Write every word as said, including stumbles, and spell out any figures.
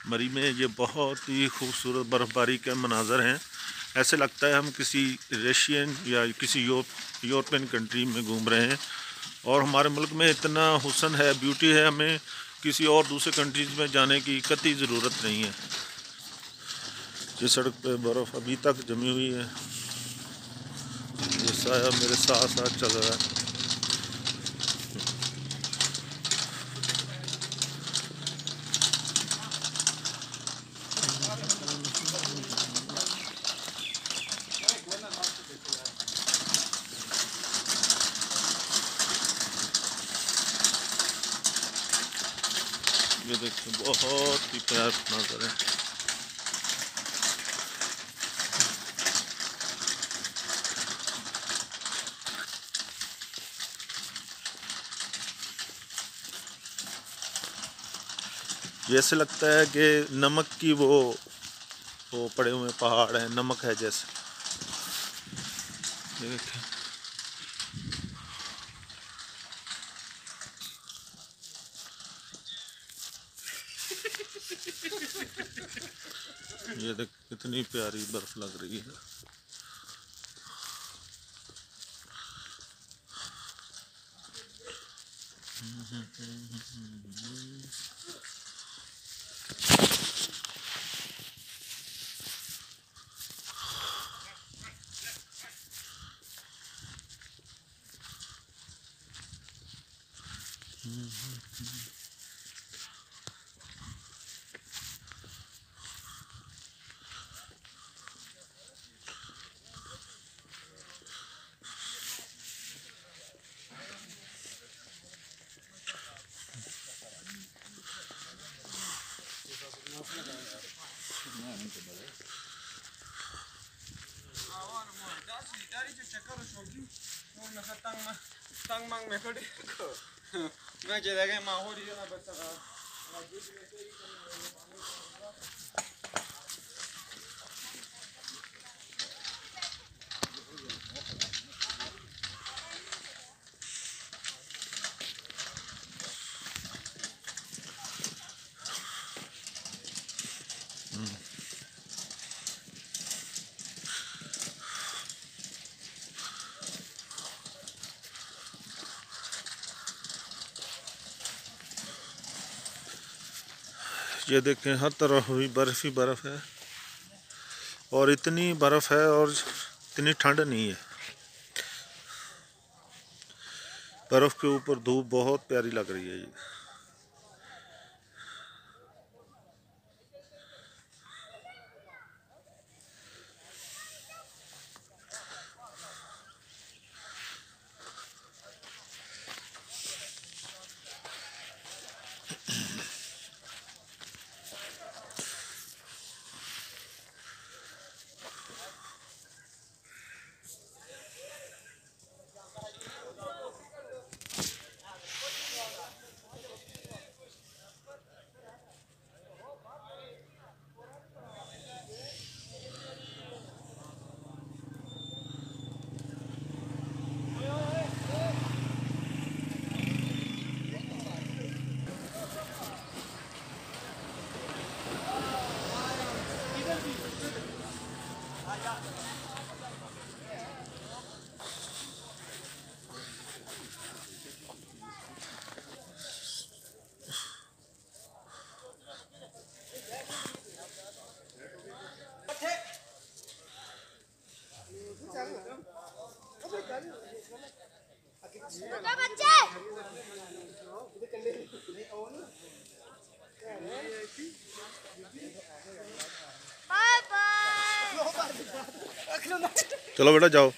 मरी में ये बहुत ही खूबसूरत बर्फ़बारी के मनाज़र हैं। ऐसे लगता है हम किसी रशियन या किसी यूरोप यूरोपियन कंट्री में घूम रहे हैं। और हमारे मुल्क में इतना हुस्न है, ब्यूटी है, हमें किसी और दूसरे कंट्रीज़ में जाने की कतई ज़रूरत नहीं है। ये सड़क पे बर्फ़ अभी तक जमी हुई है। ये साया मेरे साथ साथ चल रहा है। ये देखिए बहुत ही प्यारा नज़र है। जैसे लगता है कि नमक की वो वो पड़े हुए पहाड़ हैं, नमक है जैसे। ये देखिए ये देख कितनी प्यारी बर्फ लग रही है। ये देखें हर तरफ भी बर्फ़ ही बर्फ़ है और इतनी बर्फ़ है और इतनी ठंड नहीं है। बर्फ़ के ऊपर धूप बहुत प्यारी लग रही है। ये चलो बेटा जाओ।